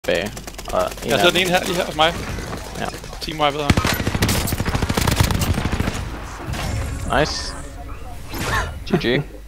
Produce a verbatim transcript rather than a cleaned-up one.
bag. Og en jeg sidder den ene her, lige her hos mig. Ja. Timo er ved ham. Nice. G G.